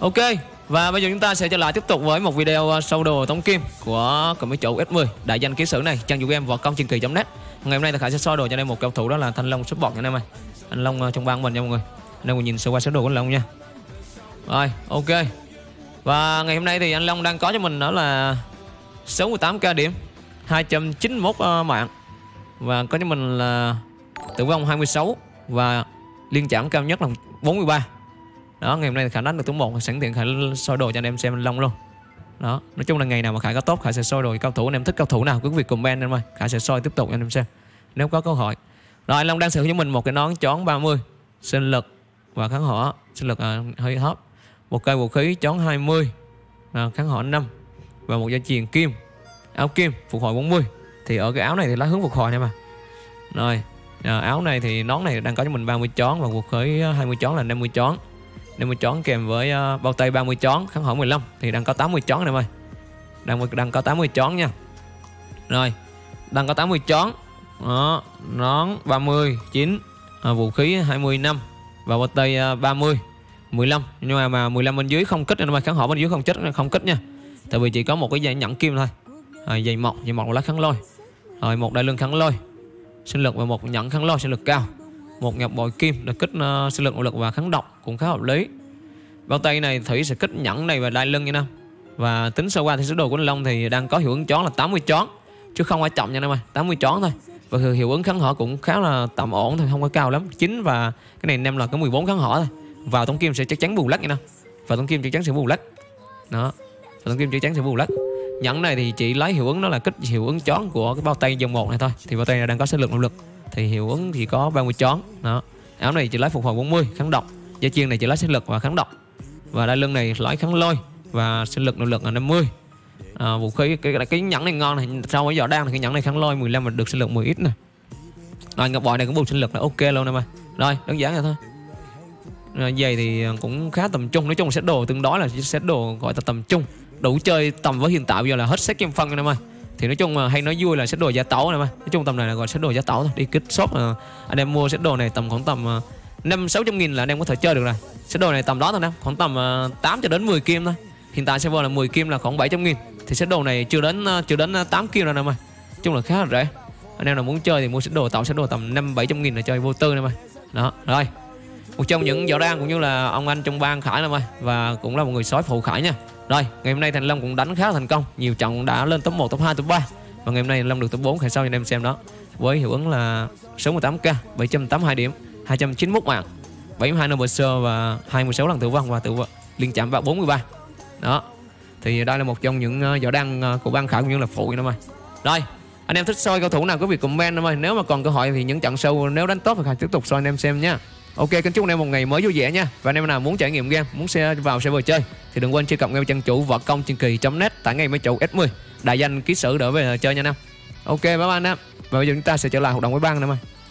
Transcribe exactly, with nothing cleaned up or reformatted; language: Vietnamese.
Ok, và bây giờ chúng ta sẽ trở lại tiếp tục với một video sâu đồ tống kim của của mấy chủ ét mười đại danh ký sử này, trang chủ game võ công truyền kỳ chấm net. Ngày hôm nay thì Khải sẽ soi đồ cho anh em một cầu thủ, đó là Thanh Long Support nha anh em ơi. Thanh Long trong bang mình nha mọi người. Anh em nhìn sơ qua sơ đồ của anh Long nha. Rồi, ok. Và ngày hôm nay thì anh Long đang có cho mình đó là sáu mươi tám k điểm, hai trăm chín mươi mốt mạng, và có cho mình là tử vong hai mươi sáu và liên chạm cao nhất là bốn mươi ba. Đó, ngày hôm nay thì Khải đánh được thứ một, sẵn tiện Khải soi đồ cho anh em xem anh Long luôn. Đó, nói chung là ngày nào mà Khải có tốt Khải sẽ soi đồ cao thủ, anh em thích cao thủ nào cứ việc comment anh em ơi, Khải sẽ soi tiếp tục cho anh em xem nếu có cơ hội. Rồi, anh Long đang sử dụng cho mình một cái nón chón ba mươi, sinh lực và kháng hỏa, sinh lực à, hơi thấp, một cây vũ khí chón hai mươi, à, kháng hỏa năm và một dây chuyền kim, áo kim phục hồi bốn mươi. Thì ở cái áo này thì lá hướng phục hồi này mà. Rồi, à, áo này thì nón này đang có cho mình ba mươi chón và vũ khí hai mươi chón là năm mươi chón. năm mươi chón kèm với uh, bao tay ba mươi chón, kháng hỏa mười lăm thì đang có tám mươi chón em ơi. Đang đang có tám mươi chón nha. Rồi, đang có tám mươi chón. Đó, nón ba mươi chín, à, vũ khí hai mươi năm và bao tay uh, ba mươi mười lăm, nhưng mà mà mười lăm bên dưới không kích em ơi, kháng hỏa bên dưới không kích không kích nha. Tại vì chỉ có một cái dây nhẫn kim thôi. À, dây mọc, dây mọc lá kháng lôi. Rồi một đai lưng kháng lôi, sinh lực và một nhẫn kháng lôi sinh lực cao. Một ngọc bội kim để kích uh, sinh lực, nội lực và kháng độc cũng khá hợp lý. Bao tay này Thủy sẽ kích nhẫn này và đai lưng nha nam. Và tính sơ qua thì số đồ của anh Long thì đang có hiệu ứng chón là tám mươi chón chứ không phải chậm nha nam ơi, tám mươi chón thôi. Và hiệu ứng kháng hỏa cũng khá là tạm ổn thôi, không có cao lắm, chín và cái này nem là có mười bốn kháng hỏa thôi. Vào tống kim sẽ chắc chắn bù lắc nha nam. Và tống kim chắc chắn sẽ bù lắc. Đó. Và tống kim chắc chắn sẽ bù lắc. Nhẫn này thì chỉ lấy hiệu ứng đó là kích hiệu ứng chón của cái bao tay dòng một này thôi. Thì bao tay này đang có sinh lực, nội lực thì hiệu ứng thì có ba mươi chón. Đó. Áo này chỉ lấy phục hồi bốn mươi, kháng độc. Dây chuyền này chỉ lấy sinh lực và kháng độc. Và đai lưng này lấy kháng lôi và sinh lực, nội lực là năm mươi. À, vũ khí cái, cái, cái nhẫn này ngon này, sau cái vỏ đan thì cái nhẫn này kháng lôi mười lăm và được sinh lực mười ít nè. Rồi ngọc bội này cũng bù sinh lực là ok luôn em ơi. Rồi, đơn giản vậy thôi. Rồi, giày thì cũng khá tầm trung, nói chung set đồ tương đối là set đồ gọi là tầm trung, đủ chơi tầm với hiện tại bây giờ là hết set kim phân em ơi. Thì nói chung là hay nói vui là set đồ giá tẩu này mà. Nói chung tầm này là gọi set đồ giá tẩu thôi. Đi kích shop uh, anh em mua set đồ này tầm khoảng tầm uh, năm sáu trăm nghìn là anh em có thể chơi được rồi. Set đồ này tầm đó thôi nè, khoảng tầm uh, tám cho đến mười kim thôi. Hiện tại server là mười kim là khoảng bảy trăm nghìn. Thì set đồ này chưa đến uh, chưa đến uh, tám kim rồi nè mà. Nói chung là khá là rẻ. Anh em nào muốn chơi thì mua set đồ tẩu, set đồ tầm năm bảy trăm nghìn là chơi vô tư nè mà. Đó, rồi. Một trong những võ đan cũng như là ông anh trong bang Khải nè mà, và cũng là một người sói phụ Khải nha. Rồi, ngày hôm nay Thành Long cũng đánh khá là thành công, nhiều trận đã lên top một, top hai, top ba. Và ngày hôm nay Thành Long được top bốn, Khải sau cho anh em xem đó. Với hiệu ứng là sáu mươi tám k, bảy trăm tám mươi hai điểm, hai trăm chín mươi mốt mạng, bảy mươi hai number sơ và hai mươi sáu lần tử vong và tử vong liên chạm vào bốn mươi ba. Đó. Thì đây là một trong những võ đan của bang Khải cũng như là phụ nữa mà. Rồi, anh em thích soi cầu thủ nào có việc comment em ơi. Nếu mà còn cơ hội thì những trận sau nếu đánh tốt thì Khải tiếp tục soi anh em xem nha. Ok, kính chúc anh em một ngày mới vui vẻ nha. Và anh em nào muốn trải nghiệm game, muốn xe vào server chơi thì đừng quên truy cập ngay trang chủ võ công truyền kỳ chấm net tại ngay mấy chủ ét mười đại danh ký sử đỡ về chơi nha anh em. Ok, bye bye anh em. Và bây giờ chúng ta sẽ trở lại hoạt động với bang anh em ơi.